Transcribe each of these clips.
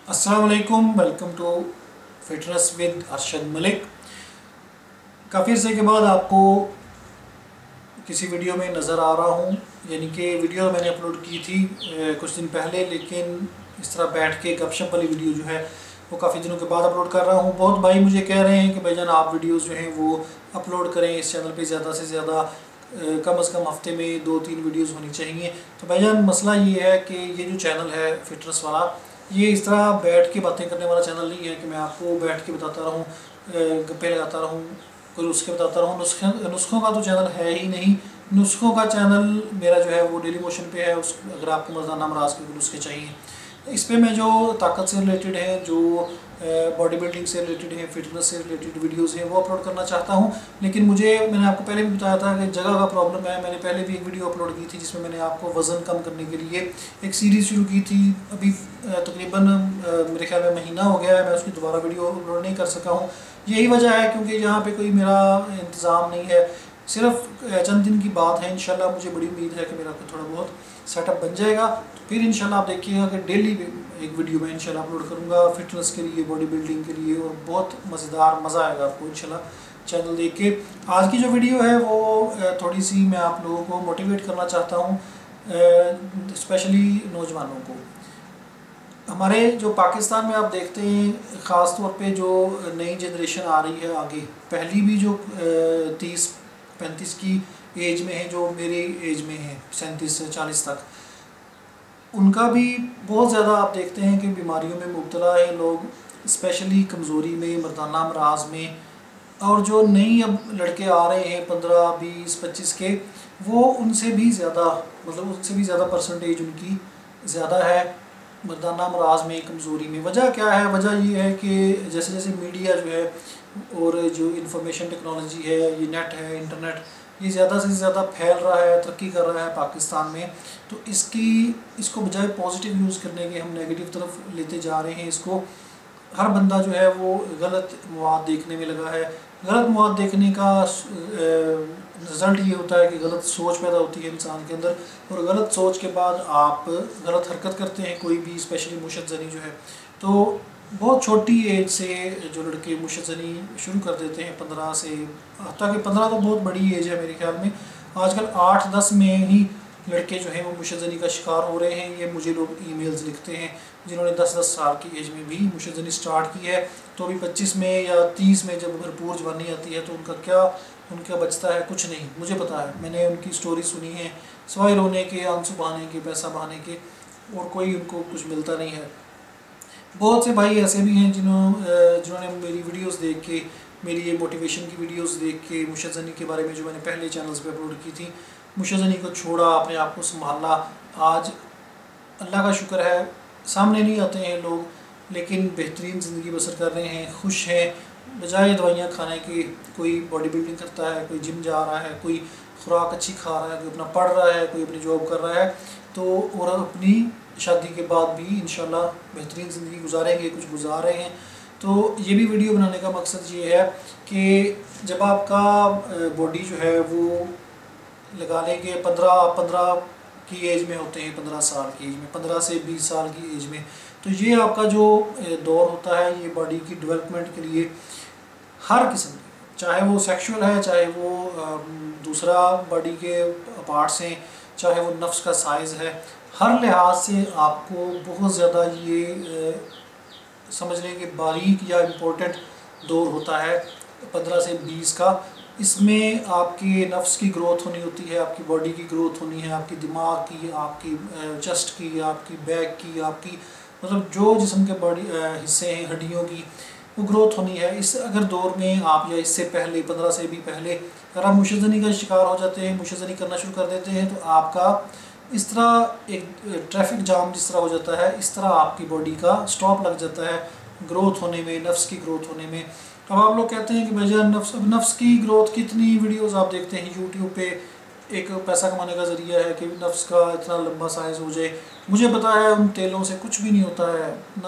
अस्सलाम वालेकुम, welcome to fitness with Arshad Malik. काफ़ी अर्से के बाद आपको किसी वीडियो में नज़र आ रहा हूँ। यानी कि वीडियो मैंने अपलोड की थी कुछ दिन पहले, लेकिन इस तरह बैठ के गपशप वाली वीडियो जो है वो काफ़ी दिनों के बाद अपलोड कर रहा हूँ। बहुत भाई मुझे कह रहे हैं कि भाईजान आप वीडियोज़ जो हैं वो अपलोड करें इस चैनल पे, ज़्यादा से ज़्यादा कम से कम हफ्ते में 2-3 वीडियोज़ होनी चाहिए। तो भाईजान मसला ये है कि ये जो चैनल है फिटनेस वाला, ये इस तरह बैठ के बातें करने वाला चैनल नहीं है कि मैं आपको बैठ के बताता रहूँ, गप्पे लगाता रहूँ, कोई नुस्खे बताता रहूँ। नुस्खों का तो चैनल है ही नहीं। नुस्खों का चैनल मेरा जो है वो डेली मोशन पे है। उस अगर आपको मर्दाना अमराज के नुस्खे चाहिए, इस पे मैं जो ताकत से रिलेटेड है, जो बॉडी बिल्डिंग से रिलेटेड है, फिटनेस से रिलेटेड वीडियोस हैं वो अपलोड करना चाहता हूँ। लेकिन मैंने आपको पहले भी बताया था कि जगह का प्रॉब्लम है। मैंने पहले भी एक वीडियो अपलोड की थी जिसमें मैंने आपको वज़न कम करने के लिए एक सीरीज़ शुरू की थी। अभी तकरीबन मेरे ख्याल में महीना हो गया है, मैं उसकी दोबारा वीडियो अपलोड नहीं कर सका हूँ। यही वजह है क्योंकि यहाँ पे कोई मेरा इंतज़ाम नहीं है। सिर्फ चंद दिन की बात है, इंशाल्लाह मुझे बड़ी उम्मीद है कि मेरा थोड़ा बहुत सेटअप बन जाएगा। तो फिर इंशाल्लाह आप देखिएगा कि डेली एक वीडियो मैं इंशाल्लाह अपलोड करूँगा फिटनेस के लिए, बॉडी बिल्डिंग के लिए, और बहुत मज़ेदार मज़ा आएगा आपको इंशाल्लाह चैनल देख के। आज की जो वीडियो है वो थोड़ी सी मैं आप लोगों को मोटिवेट करना चाहता हूँ, स्पेशली नौजवानों को। हमारे जो पाकिस्तान में आप देखते हैं ख़ास तौर पे जो नई जनरेशन आ रही है आगे, पहली भी जो 30-35 की एज में है, जो मेरी एज में है 37 से 40 तक, उनका भी बहुत ज़्यादा आप देखते हैं कि बीमारियों में मुब्तला है लोग, स्पेशली कमज़ोरी में, मर्दाना अमराज में। और जो नई अब लड़के आ रहे हैं 15-20-25 के, वो उनसे भी ज़्यादा, मतलब उनसे भी ज़्यादा परसेंटेज उनकी ज़्यादा है मर्दाना अमराज में, कमज़ोरी में। वजह क्या है? वजह ये है कि जैसे जैसे मीडिया जो है और जो इंफॉर्मेशन टेक्नोलॉजी है, ये नेट है, इंटरनेट, ये ज़्यादा से ज़्यादा फैल रहा है, तरक्की कर रहा है पाकिस्तान में। तो इसको बजाय पॉजिटिव यूज़ करने के हम नेगेटिव तरफ लेते जा रहे हैं इसको। हर बंदा जो है वो गलत मवाद देखने में लगा है। गलत मवाद देखने का रिज़ल्ट ये होता है कि गलत सोच पैदा होती है इंसान के अंदर, और गलत सोच के बाद आप गलत हरकत करते हैं कोई भी, स्पेशली मुशज़्ज़नी जो है। तो बहुत छोटी एज से जो लड़के मुशज़्ज़नी शुरू कर देते हैं 15 से, ताकि 15 तो बहुत बड़ी एज है मेरे ख्याल में। आजकल 8-10 में ही लड़के जो हैं वो मुशज़्ज़नी का शिकार हो रहे हैं। ये मुझे लोग ईमेल्स लिखते हैं जिन्होंने 10-10 साल की एज में भी मुशज़्ज़नी स्टार्ट की है। तो अभी 25 में या 30 में जब भरपूर जवानी आती है तो उनका बचता है कुछ नहीं। मुझे पता है, मैंने उनकी स्टोरी सुनी है, सवाए रोने के, आंसू बहाने के, पैसा बहाने के, और कोई उनको कुछ मिलता नहीं है। बहुत से भाई ऐसे भी हैं जिन्होंने मेरी वीडियोस देख के, मेरी ये मोटिवेशन की वीडियोस देख के, मुशज़्ज़नी के बारे में जो मैंने पहले चैनल्स पे अपलोड की थी, मुशज़्ज़नी को छोड़ा, अपने आप को संभाला। आज अल्लाह का शुक्र है सामने नहीं आते हैं लोग, लेकिन बेहतरीन ज़िंदगी बसर कर रहे हैं, खुश हैं। बजाय दवाइयाँ खाने की कोई बॉडी बिल्डिंग करता है, कोई जिम जा रहा है, कोई खुराक अच्छी खा रहा है, कोई अपना पढ़ रहा है, कोई अपनी जॉब कर रहा है। तो और अपनी शादी के बाद भी इंशाल्लाह बेहतरीन ज़िंदगी गुजारेंगे, कुछ गुजार रहे हैं। तो ये भी वीडियो बनाने का मकसद ये है कि जब आपका बॉडी जो है वो लगा लेंगे 15 की एज में होते हैं, 15 साल की एज में, 15 से 20 साल की एज में, तो ये आपका जो दौर होता है ये बॉडी की डेवलपमेंट के लिए हर किस्म, चाहे वो सेक्सुअल है, चाहे वो दूसरा बॉडी के पार्ट्स हैं, चाहे वो नफ्स का साइज़ है, हर लिहाज से आपको बहुत ज़्यादा ये समझ लें कि बारीक या इम्पोर्टेंट दौर होता है 15 से 20 का। इसमें आपकी नफ्स की ग्रोथ होनी होती है, आपकी बॉडी की ग्रोथ होनी है, आपकी दिमाग की, आपकी चेस्ट की, आपकी बैक की, आपकी मतलब जो जिस्म के बॉडी हिस्से हैं, हड्डियों की, वो ग्रोथ होनी है। इस अगर दौर में आप, या इससे पहले 15 से भी पहले अगर आप मुशज़्ज़नी का शिकार हो जाते हैं, मुशज़्ज़नी करना शुरू कर देते हैं, तो आपका इस तरह एक ट्रैफिक जाम जिस तरह हो जाता है, इस तरह आपकी बॉडी का स्टॉप लग जाता है ग्रोथ होने में, नफ्स की ग्रोथ होने में। अब आप लोग कहते हैं कि भाईजान नफ्स की ग्रोथ, कितनी वीडियोस आप देखते हैं यूट्यूब पे, एक पैसा कमाने का ज़रिया है कि नफ्स का इतना लंबा साइज़ हो जाए। मुझे पता है उन तेलों से कुछ भी नहीं होता है,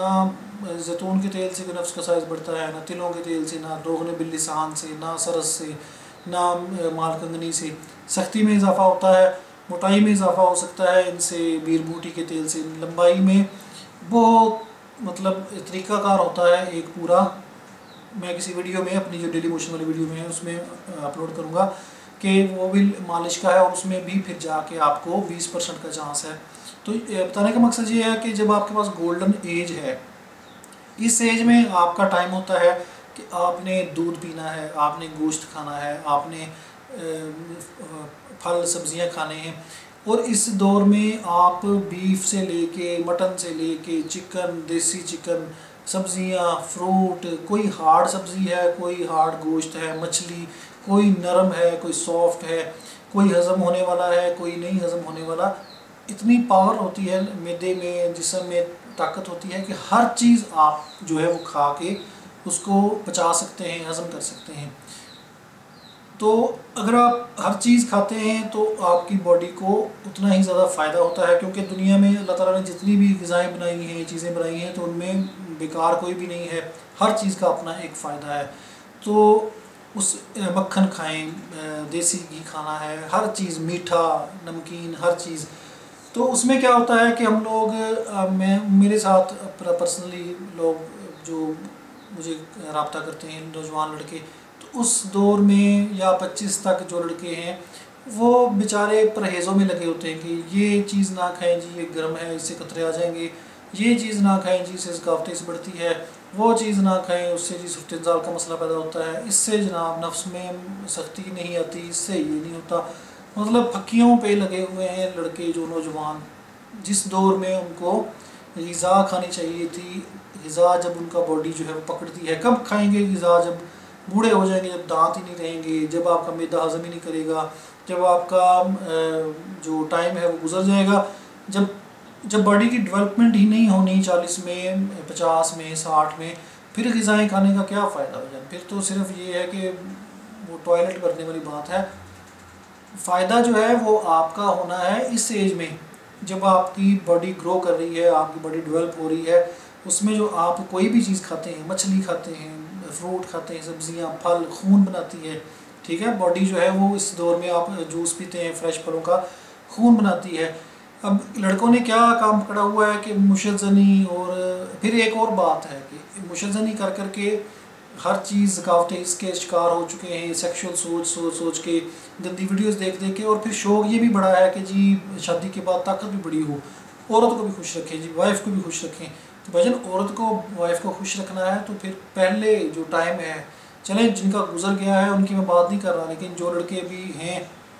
ना जैतून के तेल से कोई नफ्स का साइज़ बढ़ता है, ना तिलों के तेल से, ना दोगने बिल्ली सहान से, ना सरस से, ना मालकंगनी से। सख्ती में इजाफा होता है, मोटाई में इजाफा हो सकता है इनसे, बीर बूटी के तेल से। लंबाई में बहुत मतलब तरीक़ाकार होता है एक पूरा, मैं किसी वीडियो में अपनी जो डेली मोशन वाली वीडियो में है उसमें अपलोड करूँगा कि वो भी मालिश का है, और उसमें भी फिर जाके आपको 20% का चांस है। तो बताने का मकसद ये है कि जब आपके पास गोल्डन एज है, इस एज में आपका टाइम होता है कि आपने दूध पीना है, आपने गोश्त खाना है, आपने फल सब्जियां खाने हैं। और इस दौर में आप बीफ से लेके मटन से लेके चिकन, देसी चिकन, सब्जियां, फ्रूट, कोई हार्ड सब्ज़ी है, कोई हार्ड गोश्त है, मछली, कोई नरम है, कोई सॉफ्ट है, कोई हज़म होने वाला है, कोई नहीं हज़म होने वाला। इतनी पावर होती है मैदे में, जिस्म में ताकत होती है कि हर चीज़ आप जो है वो खा के उसको पचा सकते हैं, हज़म कर सकते हैं। तो अगर आप हर चीज़ खाते हैं तो आपकी बॉडी को उतना ही ज़्यादा फ़ायदा होता है, क्योंकि दुनिया में अल्लाह ताला ने जितनी भी ग़िज़ाएँ बनाई हैं, चीज़ें बनाई हैं, तो उनमें बेकार कोई भी नहीं है, हर चीज़ का अपना एक फ़ायदा है। तो उस मक्खन खाएं, देसी घी खाना है, हर चीज़, मीठा, नमकीन, हर चीज़। तो उसमें क्या होता है कि हम लोग मेरे साथ पर्सनली लोग जो मुझे रब्ता करते हैं, नौजवान लड़के, तो उस दौर में या 25 तक जो लड़के हैं वो बेचारे परहेज़ों में लगे होते हैं कि ये चीज़ ना खाएं जी, ये गर्म है, इससे खतरे आ जाएंगे, ये चीज़ ना खाएं जी, इससे ज़कावत बढ़ती है, वो चीज़ ना खाएं, उससे जी सुफ्तज़ाल का मसला पैदा होता है, इससे जनाब नफ्स में सख्ती नहीं आती, इससे ये नहीं होता। मतलब फक्कियों पे लगे हुए हैं लड़के जो नौजवान, जिस दौर में उनको ग़िज़ा खानी चाहिए थी। ग़िज़ा जब उनका बॉडी जो है वो पकड़ती है, कब खाएंगे ग़िज़ा? जब बूढ़े हो जाएंगे, जब दांत ही नहीं रहेंगे, जब आपका मैदा हज़म ही नहीं करेगा, जब आपका जो टाइम है वो गुजर जाएगा, जब बॉडी की डेवलपमेंट ही नहीं होनी 40 में, 50 में, 60 में, फिर ग़िज़ाएँ खाने का क्या फ़ायदा हो जाए? फिर तो सिर्फ ये है कि वो टॉयलेट भरने वाली बात है। फ़ायदा जो है वो आपका होना है इस एज में, जब आपकी बॉडी ग्रो कर रही है, आपकी बॉडी डेवलप हो रही है। उसमें जो आप कोई भी चीज़ खाते हैं, मछली खाते हैं, फ्रूट खाते हैं, सब्जियां, फल, खून बनाती है, ठीक है। बॉडी जो है वो इस दौर में आप जूस पीते हैं, फ्रेश फलों का, खून बनाती है। अब लड़कों ने क्या काम पकड़ा हुआ है कि मुशज़नी, और फिर एक और बात है कि मुशज़नी कर कर के हर चीज़ ज़कावतें इसके शिकार हो चुके हैं, सेक्शुअल सोच के, गंदी वीडियोस देख देख के। और फिर शौक़ ये भी बड़ा है कि जी शादी के बाद ताकत भी बड़ी हो, औरत को भी खुश रखें जी, वाइफ को भी खुश रखें। तो भाईजान औरत को, वाइफ को खुश रखना है तो फिर पहले जो टाइम है, चलें जिनका गुजर गया है उनकी मैं बात नहीं कर रहा, लेकिन जो लड़के अभी हैं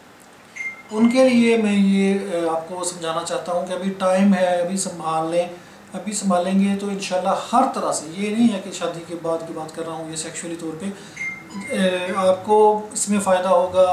उनके लिए मैं ये आपको समझाना चाहता हूँ कि अभी टाइम है, अभी संभाल लें। अभी संभालेंगे तो इंशाल्लाह हर तरह से, ये नहीं है कि शादी के बाद की बात कर रहा हूँ, ये सेक्सुअली तौर पे आपको इसमें फ़ायदा होगा,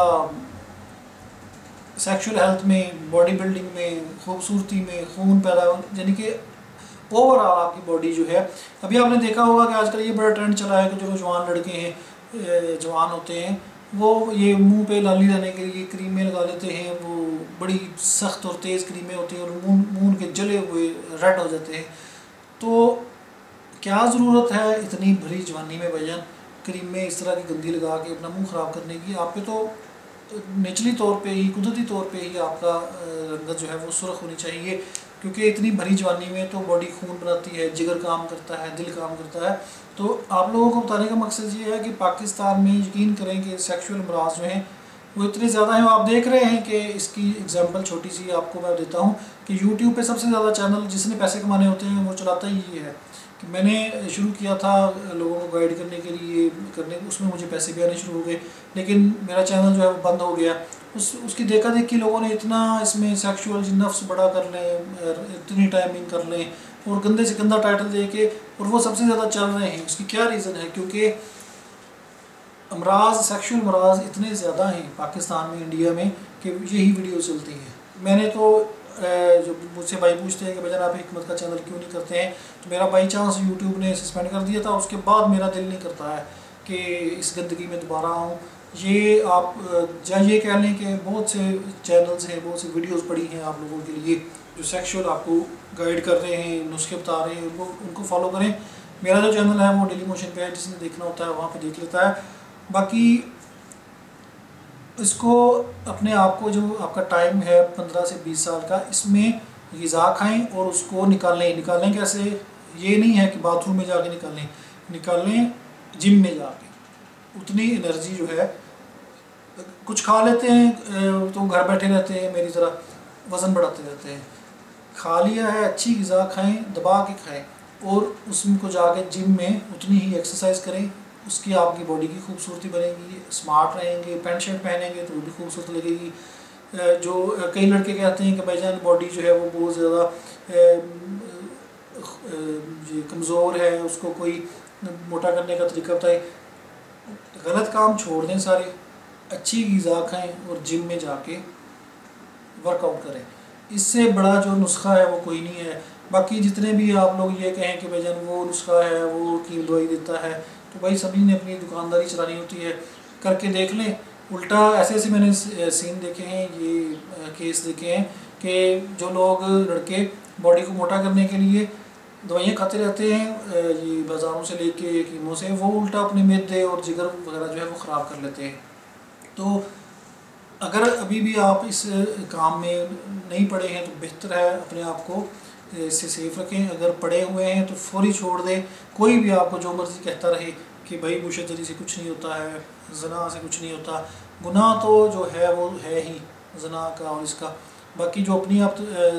सेक्सुअल हेल्थ में, बॉडी बिल्डिंग में, खूबसूरती में, खून पैदा, यानी कि ओवरऑल आपकी बॉडी जो है। अभी आपने देखा होगा कि आजकल ये बड़ा ट्रेंड चला है कि जो जवान लड़के हैं, जवान होते हैं, वो ये मुंह पे लाली लाने के लिए क्रीमें लगा लेते हैं, वो बड़ी सख्त और तेज़ क्रीमें होती हैं और मुंह के जले हुए रेड हो जाते हैं। तो क्या ज़रूरत है इतनी भरी जवानी में भैया क्रीमें इस तरह की गंदी लगा के अपना मुंह ख़राब करने की? आप पे तो नेचुरली तौर पे ही, कुदरती तौर पे ही आपका रंगत जो है वो सुर्ख होनी चाहिए, क्योंकि इतनी भरी जवानी में तो बॉडी खून बनाती है, जिगर काम करता है, दिल काम करता है। तो आप लोगों को बताने का मकसद ये है कि पाकिस्तान में यकीन करें कि सेक्सुअल अमराज जो हैं वो इतने ज़्यादा हैं। आप देख रहे हैं कि इसकी एग्जांपल छोटी सी आपको मैं देता हूँ कि यूट्यूब पे सबसे ज़्यादा चैनल जिसने पैसे कमाने होते हैं वो चलाता ही ये है। कि मैंने शुरू किया था लोगों को गाइड करने के लिए, उसमें मुझे पैसे भी आने शुरू हो गए, लेकिन मेरा चैनल जो है वो बंद हो गया। उसकी देखा देखी लोगों ने इतना इसमें सेक्सुअल नफ्स बड़ा कर लें, इतनी टाइमिंग कर लें और गंदे से गंदा टाइटल दे के, और वो सबसे ज़्यादा चल रहे हैं। उसकी क्या रीज़न है? क्योंकि अमराज, सेक्सुअल अमराज इतने ज़्यादा हैं पाकिस्तान में, इंडिया में, कि यही वीडियो चलती हैं। मैंने तो जो मुझसे भाई पूछते हैं कि भाई आप हिकमत का चैनल क्यों नहीं करते हैं, तो मेरा बाई चांस यूट्यूब ने सस्पेंड कर दिया था। उसके बाद मेरा दिल नहीं करता है कि इस गंदगी में दोबारा आऊँ। ये आप ये कह लें कि बहुत से चैनल्स हैं, बहुत सी वीडियोस पड़ी हैं आप लोगों के लिए जो सेक्सुअल आपको गाइड कर रहे हैं, नुस्खे बता रहे हैं, उनको फॉलो करें। मेरा जो चैनल है वो डेली मोशन पे है, जिसने देखना होता है वहाँ पे देख लेता है। बाकी इसको अपने आप को, जो आपका टाइम है 15 से 20 साल का, इसमें ग़िज़ा खाएँ और उसको निकालें कैसे? ये नहीं है कि बाथरूम में जाके निकालें जिम में जाके। उतनी एनर्जी जो है, कुछ खा लेते हैं तो घर बैठे रहते हैं मेरी तरह, वज़न बढ़ाते रहते हैं। खा लिया है, अच्छी ग़िज़ा खाएं, दबा के खाएं, और उसमें को जाके जिम में उतनी ही एक्सरसाइज करें। उसकी आपकी बॉडी की खूबसूरती बनेगी, स्मार्ट रहेंगे, पैंट शर्ट पहनेंगे तो वो भी खूबसूरत लगेगी। जो कई लड़के कहते हैं कि भाईजान बॉडी जो है वो बहुत ज़्यादा कमज़ोर है, उसको कोई मोटा करने का तरीका बताए। गलत काम छोड़ दें सारे, अच्छी ग़िज़ा खाएं और जिम में जाके वर्कआउट करें। इससे बड़ा जो नुस्खा है वो कोई नहीं है। बाकी जितने भी आप लोग ये कहें कि भाईजान वो नुस्खा है, वो कील दवाई देता है, तो भाई सभी ने अपनी दुकानदारी चलानी होती है, करके देख लें। उल्टा ऐसे ऐसे मैंने सीन देखे हैं, ये केस देखे हैं कि जो लोग लड़के बॉडी को मोटा करने के लिए दवाइयाँ खाते रहते हैं ये बाज़ारों से लेके कीमों से, वो उल्टा अपने मैदे और जिगर वगैरह जो है वो ख़राब कर लेते हैं। तो अगर अभी भी आप इस काम में नहीं पड़े हैं तो बेहतर है अपने आप को इससे सेफ रखें। अगर पड़े हुए हैं तो फौरी छोड़ दें। कोई भी आपको जो मर्ज़ी कहता रहे कि भाई मुशतरी से कुछ नहीं होता है, ज़ना से कुछ नहीं होता, गुनाह तो जो है वो है ही ज़ना का और इसका। बाकी जो अपनी आप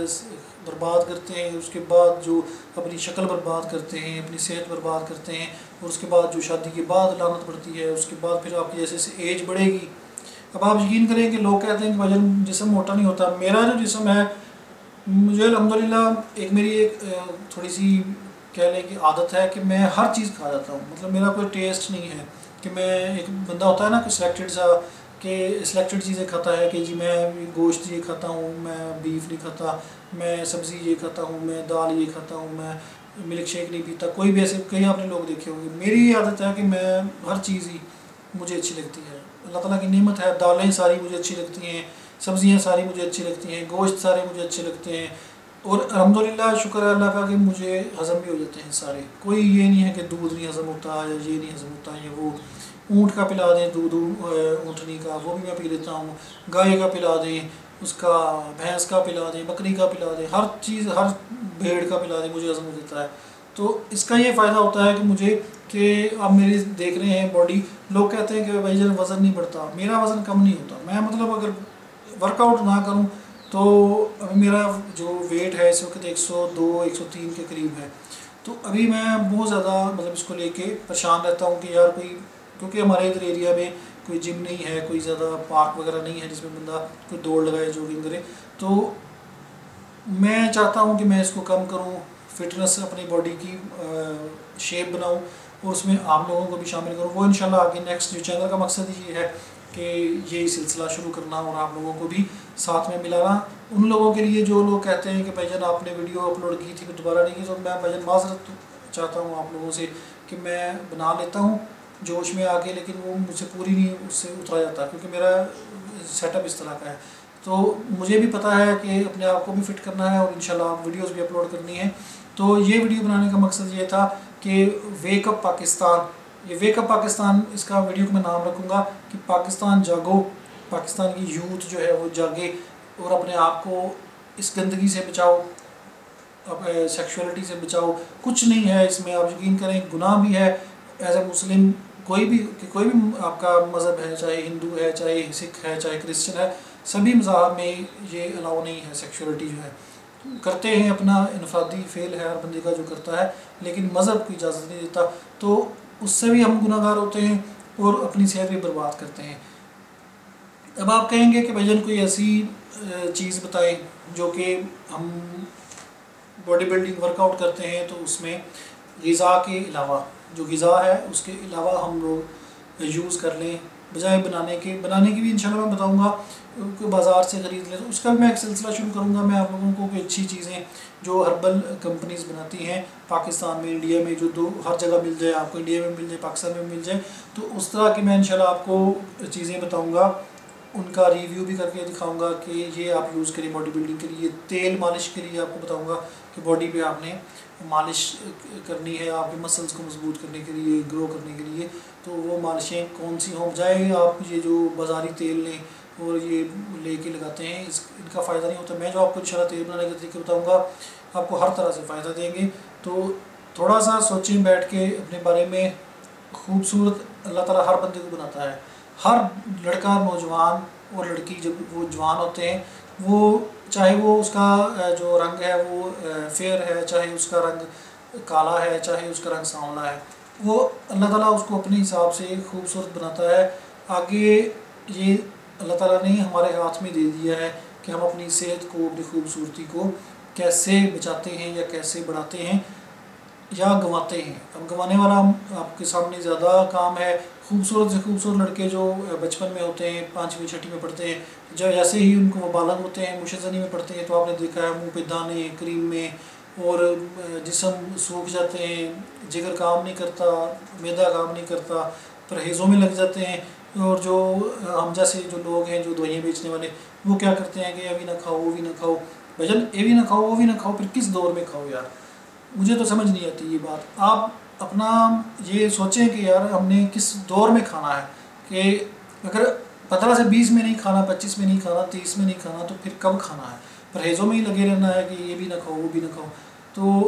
बर्बाद करते हैं, उसके बाद जो अपनी शक्ल बर्बाद करते हैं, अपनी सेहत बर्बाद करते हैं, और उसके बाद जो शादी के बाद लानत पड़ती है, उसके बाद फिर आपकी जैसे जैसे एज बढ़ेगी। अब आप यकीन करें कि लोग कहते हैं कि वजन जिस्म मोटा नहीं होता। मेरा जो जिस्म है, मुझे अल्हम्दुलिल्लाह एक थोड़ी सी कह लें कि आदत है कि मैं हर चीज़ खा जाता हूँ। मतलब मेरा कोई टेस्ट नहीं है कि मैं, एक बंदा होता है ना कि सिलेक्टेड सा कि सिलेक्टेड चीज़ें खाता है कि जी मैं गोश्त ये खाता हूँ, मैं बीफ नहीं खाता, मैं सब्ज़ी ये खाता हूँ, मैं दाल ये खाता हूँ, मैं मिल्क शेक नहीं पीता। कोई भी ऐसे कई आपने लोग देखे होंगे। मेरी आदत है कि मैं हर चीज़ ही मुझे अच्छी लगती है। अल्लाह ताला की नेमत है, दालें सारी मुझे अच्छी लगती हैं, सब्ज़ियाँ सारी मुझे अच्छी लगती हैं, गोश्त सारे मुझे अच्छे लगते हैं, और अल्हम्दुलिल्लाह शुक्र है अल्लाह का कि मुझे हज़म भी हो जाते हैं सारे। कोई ये नहीं है कि दूध नहीं हज़म होता या ये नहीं हज़म होता है, वो ऊँट का पिला दें दूध ऊँटनी का, वो भी मैं पी लेता हूँ। गाय का पिला दें, उसका भैंस का पिला दें, बकरी का पिला दें, हर चीज़, हर भेड़ का पिला दें, मुझे हज़म हो जाता है। तो इसका ये फ़ायदा होता है कि मुझे, कि आप मेरी देख रहे हैं बॉडी, लोग कहते हैं कि भाई जब वज़न नहीं बढ़ता, मेरा वज़न कम नहीं होता। मैं मतलब अगर वर्कआउट ना करूं तो अभी मेरा जो वेट है इस वक्त 102-103 के करीब है। तो अभी मैं बहुत ज़्यादा मतलब इसको लेके परेशान रहता हूं कि यार कोई, क्योंकि हमारे इधर एरिया में कोई जिम नहीं है, कोई ज़्यादा पार्क वगैरह नहीं है जिसमें बंदा कोई दौड़ लगाए, जॉगिंग करे। तो मैं चाहता हूँ कि मैं इसको कम करूँ, फिटनेस अपनी बॉडी की शेप बनाऊँ, और उसमें आप लोगों को भी शामिल करूँ। वो इंशाल्लाह आगे नेक्स्ट जो चैनल का मकसद ये है कि ये सिलसिला शुरू करना और आप लोगों को भी साथ में मिलाना। उन लोगों के लिए जो लोग कहते हैं कि भाईजान आपने वीडियो अपलोड की थी फिर दोबारा नहीं की, तो मैं भाईजान माज़रत चाहता हूँ आप लोगों से कि मैं बना लेता हूँ जोश में आके, लेकिन वो मुझसे पूरी नहीं उससे उतरा जाता, क्योंकि मेरा सेटअप इस तरह का है। तो मुझे भी पता है कि अपने आप को भी फिट करना है और इंशाल्लाह वीडियोस भी अपलोड करनी है। तो ये वीडियो बनाने का मकसद ये था कि वेकअप पाकिस्तान, ये वेकअप पाकिस्तान, इसका वीडियो को मैं नाम रखूँगा कि पाकिस्तान जागो, पाकिस्तान की यूथ जो है वो जागे और अपने आप को इस गंदगी से बचाओ, अब सेक्सुअलिटी से बचाओ। कुछ नहीं है इसमें, आप यकीन करें, गुनाह भी है एज ए मुस्लिम। कोई भी आपका मज़हब है, चाहे हिंदू है, चाहे सिख है, चाहे क्रिश्चियन है, सभी मज़ाहब में ये अलाउ नहीं है। सेक्सुअलिटी जो है करते हैं, अपना इनफरादी फेल है हर बंदे का जो करता है, लेकिन मज़हब को इजाज़त नहीं देता। तो उससे भी हम गुनाहगार होते हैं और अपनी सेहत भी बर्बाद करते हैं। अब आप कहेंगे कि भैया कोई ऐसी चीज़ बताएं जो कि हम बॉडी बिल्डिंग वर्कआउट करते हैं तो उसमें ग़िज़ा के अलावा, जो ग़िज़ा है उसके अलावा हम लोग यूज़ कर लें, बजाय बनाने की भी इंशाल्लाह मैं बताऊंगा कि बाज़ार से ख़रीद लें। तो उसका मैं एक सिलसिला शुरू करूंगा मैं आप लोगों को कि अच्छी चीज़ें जो हर्बल कंपनीज़ बनाती हैं पाकिस्तान में, इंडिया में, जो हर जगह मिल जाए, आपको इंडिया में मिल जाए, पाकिस्तान में मिल जाए, तो उस तरह की मैं इंशाल्लाह आपको चीज़ें बताऊँगा, उनका रिव्यू भी करके दिखाऊंगा कि ये आप यूज़ करिए बॉडी बिल्डिंग के लिए। तेल मालिश के लिए आपको बताऊंगा कि बॉडी पे आपने मालिश करनी है आपके मसल्स को मजबूत करने के लिए, ग्रो करने के लिए। तो वो मालिशें कौन सी हों, बजाय आप ये जो बाज़ारी तेल लें और ये लेके लगाते हैं, इनका फ़ायदा नहीं होता। मैं जो आपको इंशाल्लाह तेल बनाने के तरीके बताऊँगा आपको हर तरह से फ़ायदा देंगे। तो थोड़ा सा सोचें बैठ के अपने बारे में। खूबसूरत अल्लाह ताला हर बंदे को बनाता है। हर लड़का, नौजवान और लड़की जब वो जवान होते हैं, वो चाहे वो उसका जो रंग है वो फेयर है, चाहे उसका रंग काला है, चाहे उसका रंग सांवला है, वो अल्लाह ताला उसको अपने हिसाब से खूबसूरत बनाता है। आगे ये अल्लाह ताला ने हमारे हाथ में दे दिया है कि हम अपनी सेहत को, अपनी खूबसूरती को कैसे बचाते हैं या कैसे बढ़ाते हैं या गंवाते हैं। अब गंवाने वाला आपके सामने ज़्यादा काम है। खूबसूरत से खूबसूरत लड़के जो बचपन में होते हैं, 5वीं 6वीं में पढ़ते हैं, जब जैसे ही उनको वो बालग होते हैं, मुशज़नी में पढ़ते हैं, तो आपने देखा है मुंह पे दाने, क्रीम में, और जिस्म सूख जाते हैं, जिगर काम नहीं करता, मैदा काम नहीं करता, परहेज़ों में लग जाते हैं। और जो हम जैसे जो लोग हैं जो दवाइयाँ बेचने वाले, वो क्या करते हैं कि अभी ना खाओ, वो भी ना खाओ। भजन ये भी ना खाओ, वो भी ना खाओ, फिर किस दौर में खाओ यार? मुझे तो समझ नहीं आती ये बात। आप अपना ये सोचें कि यार हमने किस दौर में खाना है, कि अगर 15 से 20 में नहीं खाना, 25 में नहीं खाना, 30 में नहीं खाना, तो फिर कब खाना है? परहेज़ों में ही लगे रहना है कि ये भी ना खाओ, वो भी ना खाओ। तो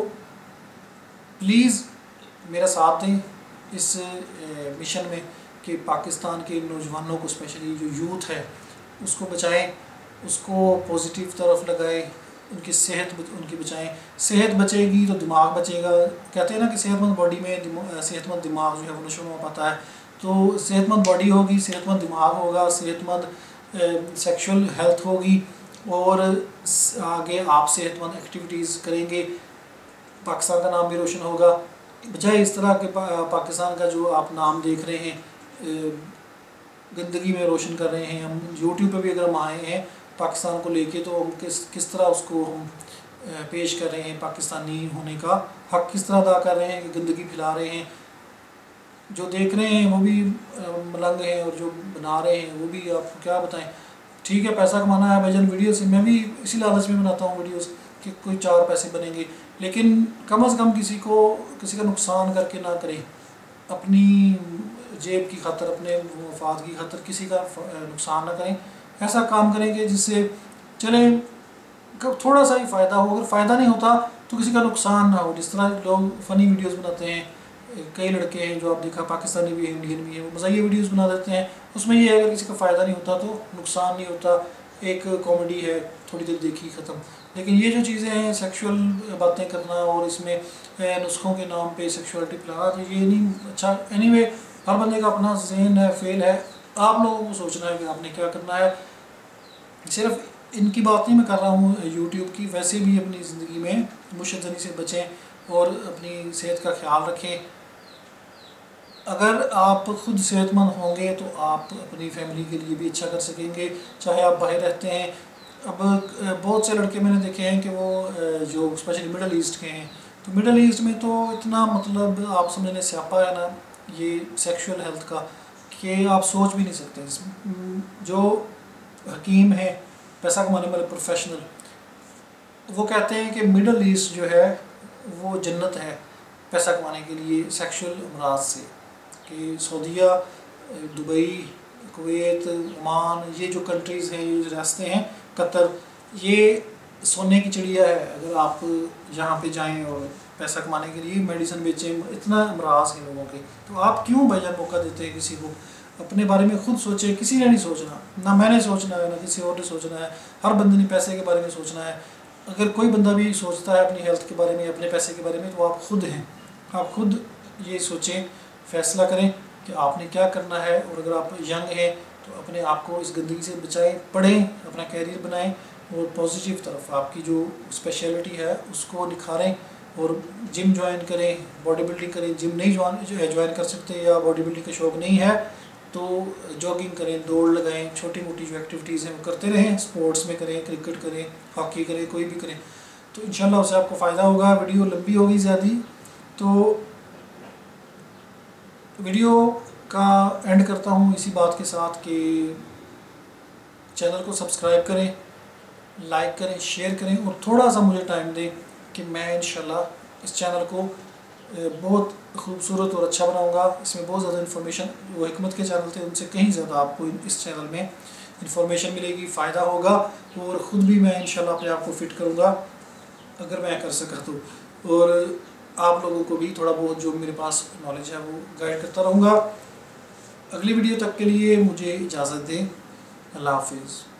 प्लीज़ मेरा साथ दें इस मिशन में कि पाकिस्तान के नौजवानों को, स्पेशली जो यूथ है, उसको बचाएं, उसको पॉजिटिव तरफ लगाएं, उनकी सेहत उनकी बचाएं। सेहत बचेगी तो दिमाग बचेगा। कहते हैं ना कि सेहतमंद बॉडी में सेहतमंद दिमाग जो है वो नशो में पाता है। तो सेहतमंद बॉडी होगी, सेहतमंद दिमाग होगा, सेहतमंद सेक्सुअल हेल्थ होगी, और आगे आप सेहतमंद एक्टिविटीज़ करेंगे, पाकिस्तान का नाम भी रोशन होगा। बजाय इस तरह के पाकिस्तान का जो आप नाम देख रहे हैं, गंदगी में रोशन कर रहे हैं। हम यूट्यूब पे भी अगर हम आए हैं पाकिस्तान को लेके, तो हम किस तरह उसको हम पेश कर रहे हैं, पाकिस्तानी होने का हक किस तरह अदा कर रहे हैं कि गंदगी फैला रहे हैं। जो देख रहे हैं वो भी मलंग हैं, और जो बना रहे हैं वो भी, आपको क्या बताएं। ठीक है, पैसा कमाना है भाईजान वीडियो से, मैं भी इसी लालच में बनाता हूँ वीडियोस कि कोई 4 पैसे बनेंगे, लेकिन कम से कम किसी का नुकसान करके ना करें। अपनी जेब की खातर, अपने मफाद की खातर किसी का नुकसान ना करें। ऐसा काम करेंगे जिससे चले थोड़ा सा ही फ़ायदा हो। अगर फ़ायदा नहीं होता तो किसी का नुकसान ना हो। जिस तरह लोग फ़नी वीडियोस बनाते हैं, कई लड़के हैं जो आप देखा, पाकिस्तानी भी है, इंडियन भी है, वो मज़ाहिया वीडियोस बना देते हैं। उसमें ये है अगर किसी का फ़ायदा नहीं होता तो नुकसान नहीं होता, एक कॉमेडी है, थोड़ी देर देखी ख़त्म। लेकिन ये जो चीज़ें हैं, सेक्सुअल बातें करना और इसमें नुस्खों के नाम पे सेक्सुअलिटी फैलाना, तो ये नहीं अच्छा। एनीवे, हर बंदे का अपना ज़हन है, फेल है। आप लोगों को सोचना है कि आपने क्या करना है। सिर्फ इनकी बात नहीं मैं कर रहा हूँ यूट्यूब की, वैसे भी अपनी ज़िंदगी में मुशज़नी से बचें और अपनी सेहत का ख्याल रखें। अगर आप खुद सेहतमंद होंगे तो आप अपनी फैमिली के लिए भी अच्छा कर सकेंगे, चाहे आप बाहर रहते हैं। अब बहुत से लड़के मैंने देखे हैं कि वो जो स्पेशली मिडल ईस्ट के हैं, तो मिडल ईस्ट में तो इतना मतलब आप समझने स्यापा है ना ये सेक्सुअल हेल्थ का, कि आप सोच भी नहीं सकते। जो हकीम है, पैसा कमाने वाले प्रोफेशनल, वो कहते हैं कि मिडल ईस्ट जो है वो जन्नत है पैसा कमाने के लिए सेक्सुअल अमराज से। कि सऊदीया, दुबई, कुवैत, ओमान, ये जो कंट्रीज़ हैं, ये जो रास्ते हैं, कतर, ये सोने की चिड़िया है। अगर आप यहाँ पे जाएं और पैसा कमाने के लिए मेडिसिन बेचें, इतना अमराज है लोगों के, तो आप क्यों भाईजान मौका देते हैं किसी को? अपने बारे में खुद सोचें। किसी ने नहीं सोचना, ना मैंने सोचना है, ना किसी और ने सोचना है। हर बंदे ने पैसे के बारे में सोचना है। अगर कोई बंदा भी सोचता है अपनी हेल्थ के बारे में, अपने पैसे के बारे में, तो आप खुद हैं। आप खुद ये सोचें, फैसला करें कि आपने क्या करना है। और अगर आप यंग हैं तो अपने आप को इस गंदगी से बचाएं, पढ़ें, अपना कैरियर बनाएं, और पॉजिटिव तरफ आपकी जो स्पेशलिटी है उसको निखारें, और जिम ज्वाइन करें, बॉडी बिल्डिंग करें। जिम नहीं ज्वाइन कर सकते या बॉडी बिल्डिंग का शौक़ नहीं है तो जॉगिंग करें, दौड़ लगाएं, छोटी मोटी जो एक्टिविटीज़ हैं वो करते रहें। स्पोर्ट्स में करें, क्रिकेट करें, हॉकी करें, कोई भी करें, तो इंशाल्लाह उससे आपको फ़ायदा होगा। वीडियो लंबी होगी ज़्यादा, तो वीडियो का एंड करता हूँ इसी बात के साथ कि चैनल को सब्सक्राइब करें, लाइक करें, शेयर करें, और थोड़ा सा मुझे टाइम दें कि मैं इंशाल्लाह इस चैनल को बहुत खूबसूरत और अच्छा बनाऊंगा। इसमें बहुत ज़्यादा इन्फॉर्मेशन, वो हिकमत के चैनल थे उनसे कहीं ज़्यादा आपको इस चैनल में इन्फॉर्मेशन मिलेगी, फ़ायदा होगा, और ख़ुद भी मैं इंशाल्लाह अपने आप को फ़िट करूँगा अगर मैं कर सका तो। और आप लोगों को भी थोड़ा बहुत जो मेरे पास नॉलेज है वो गाइड करता रहूँगा। अगली वीडियो तक के लिए मुझे इजाज़त दें। अल्लाह हाफिज़।